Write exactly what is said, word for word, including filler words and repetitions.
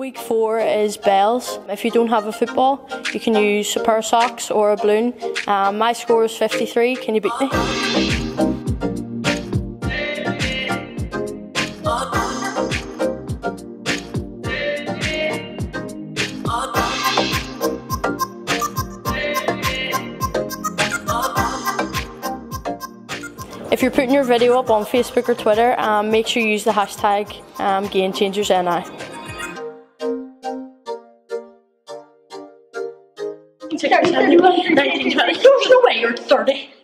Week four is bells. If you don't have a football, you can use a pair of socks or a balloon. Um, my score is fifty-three. Can you beat me? If you're putting your video up on Facebook or Twitter, um, make sure you use the hashtag um, GameChangersNI. nineteen twenty. There's no way you're thirty.